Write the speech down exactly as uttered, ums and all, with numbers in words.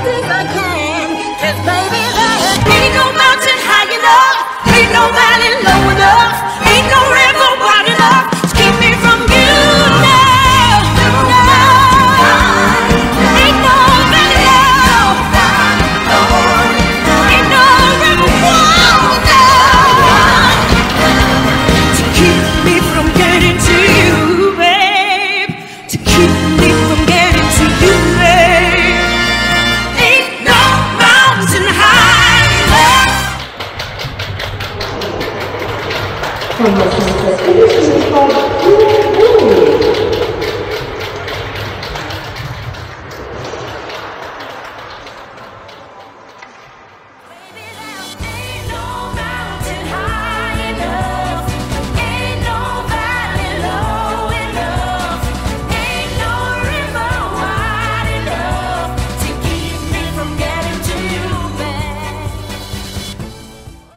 think I can. 'Cause baby, there ain't no mountain high enough, ain't no valley low enough, ain't no river wide enough to keep me from you. No, no, ain't no valley low, ain't no river wide enough to keep me from getting to you, babe. To keep me from getting to you, babe. Ain't no mountain high enough.